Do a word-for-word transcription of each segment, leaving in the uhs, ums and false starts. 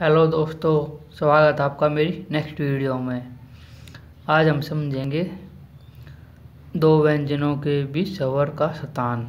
Hello दोस्तों, स्वागत है आपका मेरी नेक्स्ट वीडियो में। आज हम समझेंगे दो व्यंजनों के बीच स्वर का स्थान।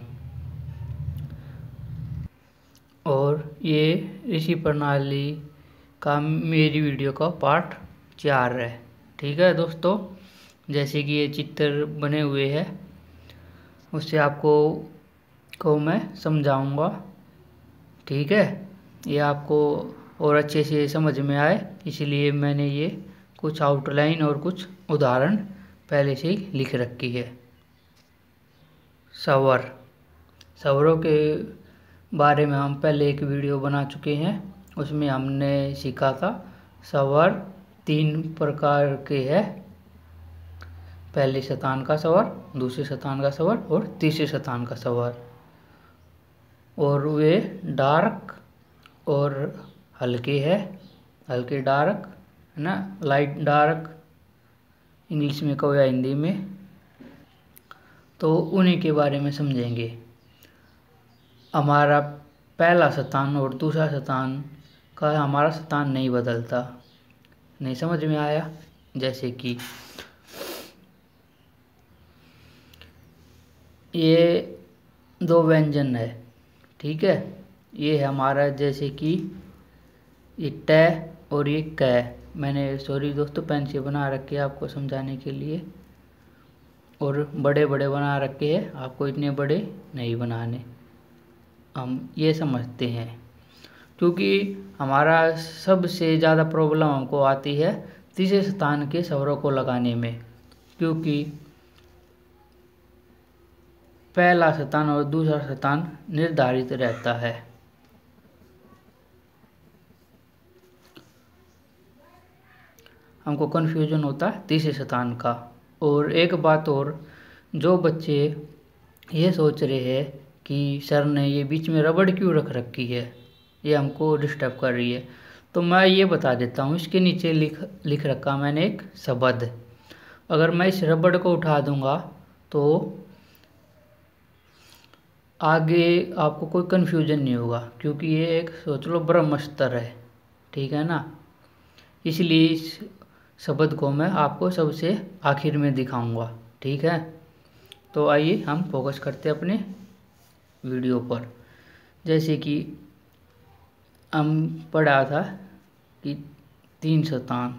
और ये इसी प्रणाली का मेरी वीडियो का पार्ट चार है। ठीक है दोस्तों, जैसे कि ये चित्र बने हुए हैं उससे आपको को मैं समझाऊंगा। ठीक है, ये आपको और अच्छे से समझ में आए इसलिए मैंने ये कुछ आउटलाइन और कुछ उदाहरण पहले से ही लिख रखी है। स्वर स्वरों के बारे में हम पहले एक वीडियो बना चुके हैं, उसमें हमने सीखा था स्वर तीन प्रकार के हैं। पहले स्थान का स्वर, दूसरे स्थान का स्वर और तीसरे स्थान का स्वर। और वे डार्क और हल्के है, हल्के डार्क है ना, लाइट डार्क इंग्लिश में कहो या हिंदी में। तो उन्हीं के बारे में समझेंगे। हमारा पहला स्थान और दूसरा स्थान का हमारा स्थान नहीं बदलता। नहीं समझ में आया? जैसे कि ये दो व्यंजन है, ठीक है। ये है हमारा, जैसे कि ये ट और ये क। मैंने सॉरी दोस्तों पेन से बना रखे हैं आपको समझाने के लिए, और बड़े बड़े बना रखे हैं, आपको इतने बड़े नहीं बनाने। हम ये समझते हैं क्योंकि हमारा सबसे ज़्यादा प्रॉब्लम हमको आती है तीसरे स्थान के स्वरों को लगाने में, क्योंकि पहला स्थान और दूसरा स्थान निर्धारित रहता है। हमको कन्फ्यूजन होता है तीसरे स्थान का। और एक बात और, जो बच्चे ये सोच रहे हैं कि सर ने ये बीच में रबड़ क्यों रख रखी है, ये हमको डिस्टर्ब कर रही है, तो मैं ये बता देता हूँ। इसके नीचे लिख लिख रखा मैंने एक शब्द। अगर मैं इस रबड़ को उठा दूंगा तो आगे आपको कोई कन्फ्यूजन नहीं होगा, क्योंकि ये एक सोच लो ब्रह्म स्तर है, ठीक है ना। इसलिए इस शब्द को मैं आपको सबसे आखिर में दिखाऊंगा, ठीक है। तो आइए हम फोकस करते हैं अपने वीडियो पर। जैसे कि हम पढ़ा था कि तीन स्थान,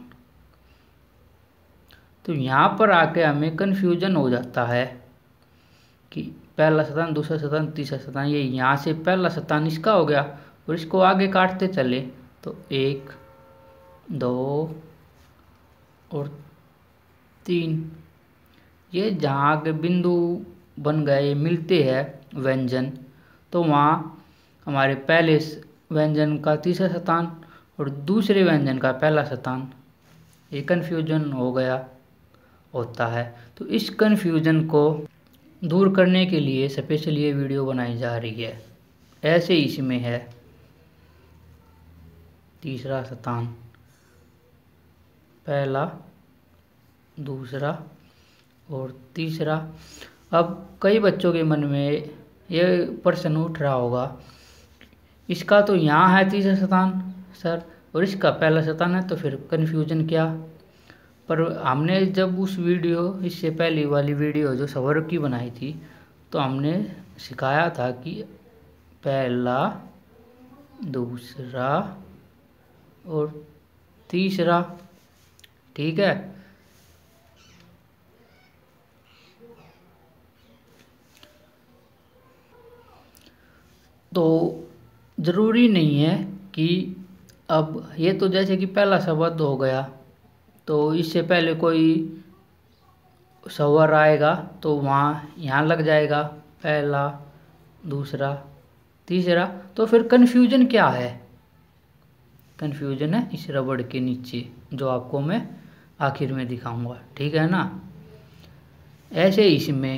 तो यहाँ पर आके हमें कन्फ्यूजन हो जाता है कि पहला स्थान, दूसरा स्थान, तीसरा स्थान। ये यहाँ से पहला स्थान इसका हो गया और इसको आगे काटते चले तो एक, दो और तीन, ये जहाँ के बिंदु बन गए मिलते हैं व्यंजन, तो वहाँ हमारे पहले व्यंजन का तीसरा स्थान और दूसरे व्यंजन का पहला स्थान, ये कन्फ्यूजन हो गया होता है। तो इस कन्फ्यूजन को दूर करने के लिए स्पेशल ये वीडियो बनाई जा रही है। ऐसे ही इसमें है तीसरा स्थान, पहला, दूसरा और तीसरा। अब कई बच्चों के मन में ये प्रश्न उठ रहा होगा, इसका तो यहाँ है तीसरा स्थान सर और इसका पहला स्थान है, तो फिर कन्फ्यूजन क्या। पर हमने जब उस वीडियो, इससे पहली वाली वीडियो जो स्वर की बनाई थी, तो हमने सिखाया था कि पहला, दूसरा और तीसरा, ठीक है। तो ज़रूरी नहीं है कि अब ये तो जैसे कि पहला शब्द हो गया, तो इससे पहले कोई स्वर आएगा तो वहाँ यहाँ लग जाएगा पहला, दूसरा, तीसरा। तो फिर कन्फ्यूजन क्या है? कन्फ्यूजन है इस रबड़ के नीचे, जो आपको मैं आखिर में दिखाऊंगा, ठीक है ना। ऐसे इसमें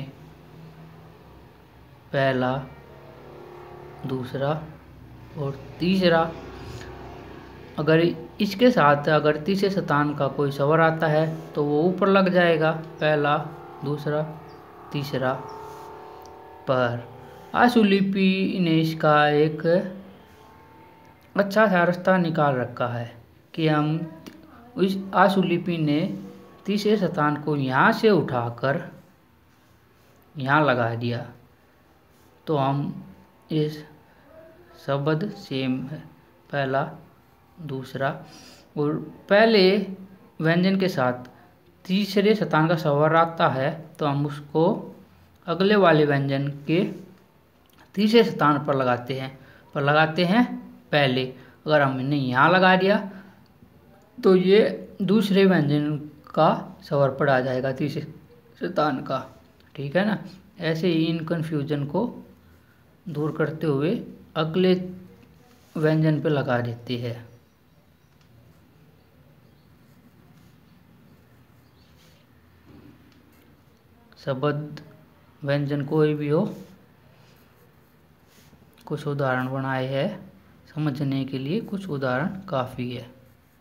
पहला, दूसरा और तीसरा, अगर इसके साथ अगर तीसरे स्थान का कोई स्वर आता है तो वो ऊपर लग जाएगा, पहला, दूसरा, तीसरा। पर आशुलिपि ने इसका एक अच्छा सा रास्ता निकाल रखा है कि हम इस आशुलिपि ने तीसरे स्थान को यहाँ से उठाकर यहाँ लगा दिया, तो हम इस शब्द सेम है, पहला दूसरा, और पहले व्यंजन के साथ तीसरे स्थान का स्वर आता है तो हम उसको अगले वाले व्यंजन के तीसरे स्थान पर लगाते हैं, पर लगाते हैं पहले। अगर हमने यहाँ लगा दिया तो ये दूसरे व्यंजन का स्वर पर आ जाएगा तीसरे स्थान का, ठीक है ना। ऐसे ही इन कन्फ्यूजन को दूर करते हुए अगले व्यंजन पे लगा देते हैं। शब्द व्यंजन कोई भी हो, कुछ उदाहरण बनाए हैं, समझने के लिए कुछ उदाहरण काफ़ी है,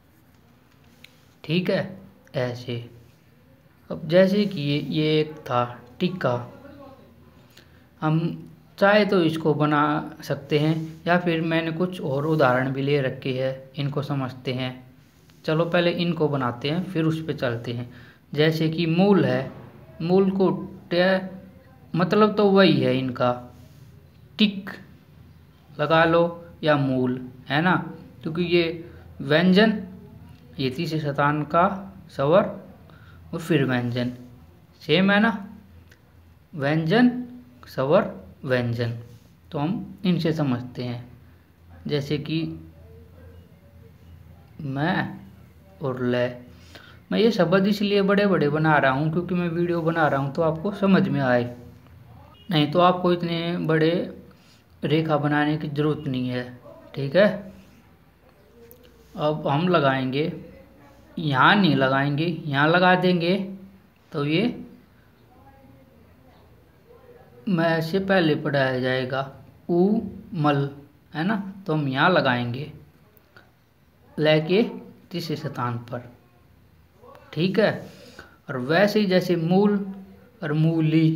ठीक है। ऐसे अब जैसे कि ये ये एक था टिक्का, हम चाहे तो इसको बना सकते हैं या फिर मैंने कुछ और उदाहरण भी ले रखे हैं, इनको समझते हैं। चलो पहले इनको बनाते हैं फिर उस पर चलते हैं। जैसे कि मूल है, मूल को ट मतलब तो वही है इनका, टिक लगा लो या मूल, है ना, क्योंकि ये व्यंजन, ये तीसरे स्थान का स्वर और फिर व्यंजन सेम है ना, व्यंजन स्वर व्यंजन, तो हम इनसे समझते हैं। जैसे कि मैं और ले, मैं ये शब्द इसलिए बड़े बड़े बना रहा हूँ क्योंकि मैं वीडियो बना रहा हूँ तो आपको समझ में आए, नहीं तो आपको इतने बड़े रेखा बनाने की ज़रूरत नहीं है, ठीक है। अब हम लगाएंगे, यहाँ नहीं लगाएंगे, यहाँ लगा देंगे तो ये मैं से पहले पढ़ाया जाएगा उ मल, है ना, तो हम यहाँ लगाएंगे लेके तीसरे स्थान पर, ठीक है। और वैसे ही जैसे मूल और मूली,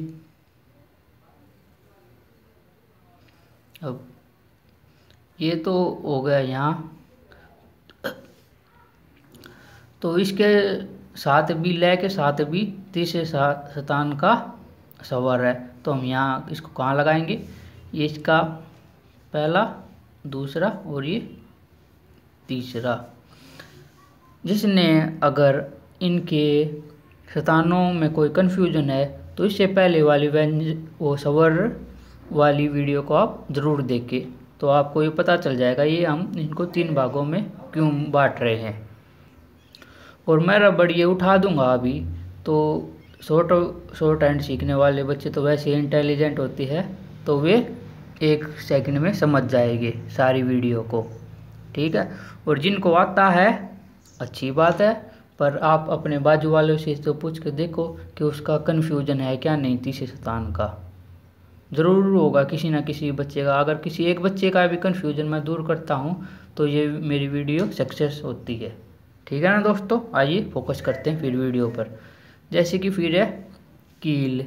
अब ये तो हो गया यहाँ, तो इसके साथ भी ले के साथ भी तीसरे स्थान का स्वर है, तो हम यहाँ इसको कहाँ लगाएंगे, ये इसका पहला दूसरा और ये तीसरा। जिसने अगर इनके स्थानों में कोई कन्फ्यूजन है तो इससे पहले वाली व्यंजन वो स्वर वाली वीडियो को आप ज़रूर देखें, तो आपको ये पता चल जाएगा ये हम इनको तीन भागों में क्यों बांट रहे हैं। और मैं रबड़ ये उठा दूंगा अभी, तो शॉर्ट शॉर्ट हैंड सीखने वाले बच्चे तो वैसे इंटेलिजेंट होते हैं, तो वे एक सेकंड में समझ जाएंगे सारी वीडियो को, ठीक है। और जिनको आता है अच्छी बात है, पर आप अपने बाजू वालों से तो पूछ के देखो कि उसका कन्फ्यूजन है क्या नहीं, तीसरे स्थान का ज़रूर होगा किसी ना किसी बच्चे का। अगर किसी एक बच्चे का भी कन्फ्यूजन मैं दूर करता हूँ तो ये मेरी वीडियो सक्सेस होती है, ठीक है ना दोस्तों। आइए फोकस करते हैं फिर वीडियो पर। जैसे कि फिर है कील,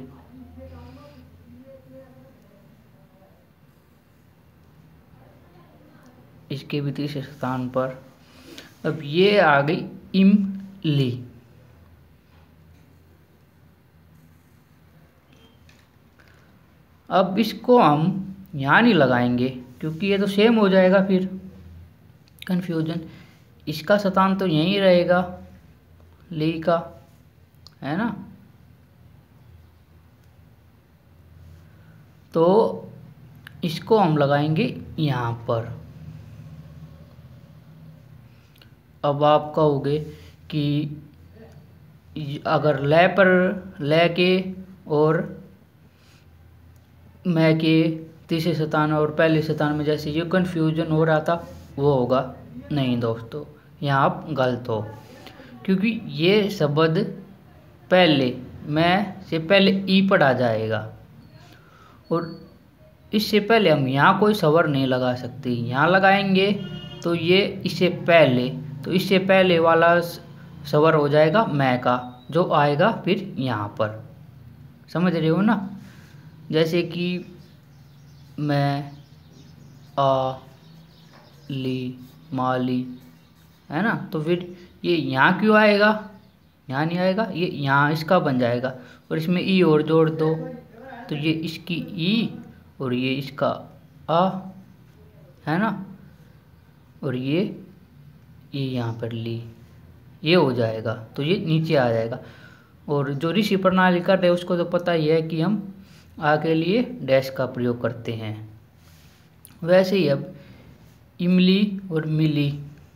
इसके भी तीसरे स्थान पर। अब ये आ गई इमली, अब इसको हम यहाँ नहीं लगाएंगे क्योंकि ये तो सेम हो जाएगा फिर कन्फ्यूजन, इसका स्थान तो यहीं रहेगा ली का, है ना, तो इसको हम लगाएंगे यहाँ पर। अब आप कहोगे कि अगर ले पर ले के और मैं के तीसरे स्थान और पहले स्थान में जैसे ये कन्फ्यूजन हो रहा था वो होगा नहीं दोस्तों, यहाँ आप गलत हो, क्योंकि ये शब्द पहले मैं से पहले ई पढ़ा जाएगा और इससे पहले हम यहाँ कोई स्वर नहीं लगा सकते। यहाँ लगाएंगे तो ये इससे पहले, तो इससे पहले वाला स्वर हो जाएगा मैं का, जो आएगा फिर यहाँ पर, समझ रहे हो ना। जैसे कि मैं आ ली, माली, है ना। तो फिर ये यहाँ क्यों आएगा, यहाँ नहीं आएगा, ये यहाँ इसका बन जाएगा और इसमें ई और जोड़ दो तो ये इसकी ई और ये इसका आ, है ना। और ये ये यहाँ पर ली, ये हो जाएगा तो ये नीचे आ जाएगा। और जो ऋषि प्रणाली कर रहे हैं उसको तो पता ही है कि हम आ के लिए डैश का प्रयोग करते हैं। वैसे ही अब इमली और मिली,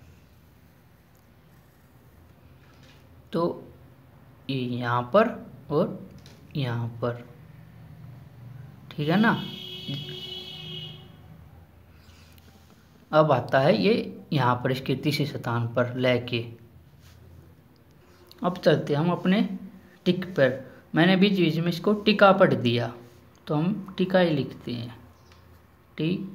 तो ये यहाँ पर और यहाँ पर, ठीक है ना। अब आता है ये यहाँ पर इसके तीसरे स्थान पर लेके। अब चलते हम अपने टिक पर। मैंने बीच बीच में इसको टिका पढ़ दिया तो हम टिका ही लिखते हैं। टिक,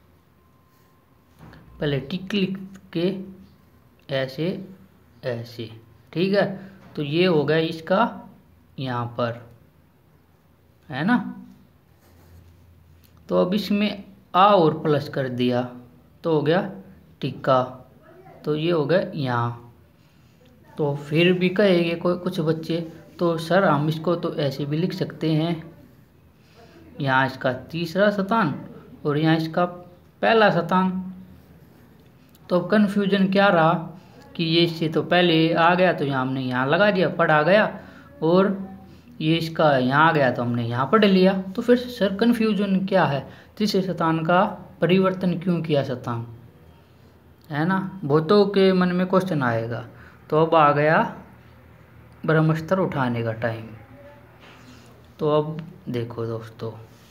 पहले टिक लिख के ऐसे ऐसे, ठीक है। तो ये हो गया इसका यहाँ पर, है ना। तो अब इसमें आ और प्लस कर दिया तो हो गया टिक्का, तो ये हो गया यहाँ। तो फिर भी कहेंगे कोई कुछ बच्चे, तो सर हम इसको तो ऐसे भी लिख सकते हैं, यहाँ इसका तीसरा स्थान और यहाँ इसका पहला स्थान। तो अब कन्फ्यूजन क्या रहा कि ये इससे तो पहले आ गया तो यहाँ हमने यहाँ लगा दिया, पढ़ आ गया, और ये इसका यहाँ आ गया तो हमने यहाँ पढ़ लिया। तो फिर सर कन्फ्यूजन क्या है, तीसरे स्थान का परिवर्तन क्यों किया स्थान, है ना। बहुतों के मन में क्वेश्चन आएगा। तो अब आ गया ब्रह्मस्त्र उठाने का टाइम। तो अब देखो दोस्तों,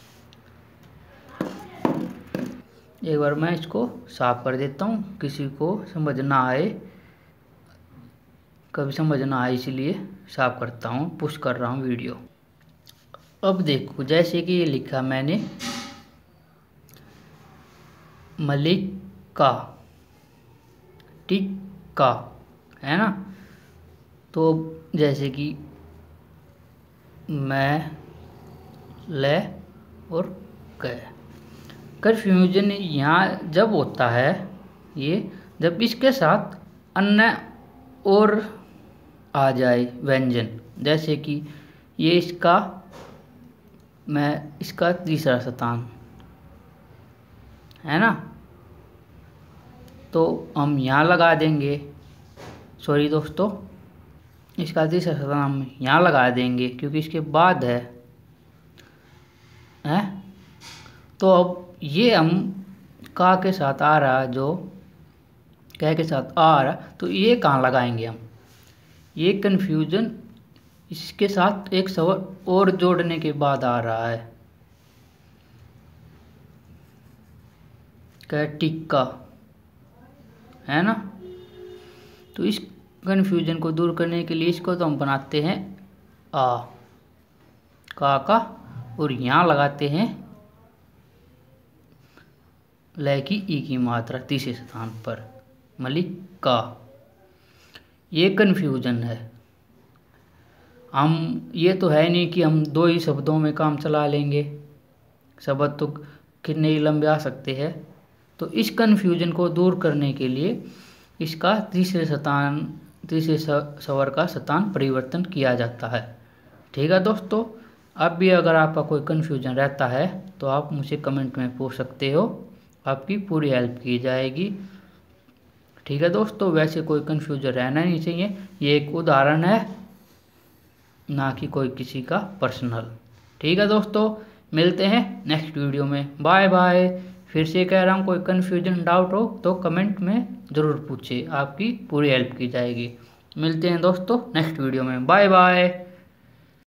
एक बार मैं इसको साफ कर देता हूँ, किसी को समझ ना आए, कभी समझ ना आए इसलिए साफ करता हूँ, पुश कर रहा हूँ वीडियो। अब देखो जैसे कि ये लिखा मैंने मलिका, टिक्का, है ना। तो जैसे कि मैं, ले और क, कन्फ्यूजन यहाँ जब होता है ये जब इसके साथ अन्य और आ जाए व्यंजन, जैसे कि ये इसका, मैं इसका तीसरा स्थान, है ना। तो हम यहाँ लगा देंगे, सॉरी दोस्तों, इसका तीसरा स्थान हम यहाँ लगा देंगे क्योंकि इसके बाद है, हैं। तो अब ये हम का के साथ आ रहा, जो कै के साथ आ रहा, तो ये कहाँ लगाएंगे हम, ये कन्फ्यूजन इसके साथ एक स्वर और जोड़ने के बाद आ रहा है, कै टिक्का, है ना। तो इस कन्फ्यूजन को दूर करने के लिए इसको तो हम बनाते हैं आ, का का, और यहाँ लगाते हैं लय की ई की मात्रा तीसरे स्थान पर, मलिका। ये कन्फ्यूजन है। हम ये तो है नहीं कि हम दो ही शब्दों में काम चला लेंगे, शब्द तो कितने ही लंबे आ सकते हैं। तो इस कन्फ्यूजन को दूर करने के लिए इसका तीसरे स्थान, तीसरे स्वर का स्थान परिवर्तन किया जाता है, ठीक है दोस्तों। अब भी अगर आपका कोई कन्फ्यूजन रहता है तो आप मुझे कमेंट में पूछ सकते हो, आपकी पूरी हेल्प की जाएगी, ठीक है दोस्तों। वैसे कोई कन्फ्यूजन रहना नहीं चाहिए, ये एक उदाहरण है, ना कि कोई किसी का पर्सनल, ठीक है दोस्तों। मिलते हैं नेक्स्ट वीडियो में, बाय बाय। फिर से कह रहा हूँ, कोई कन्फ्यूजन डाउट हो तो कमेंट में ज़रूर पूछे, आपकी पूरी हेल्प की जाएगी। मिलते हैं दोस्तों नेक्स्ट वीडियो में, बाय बाय।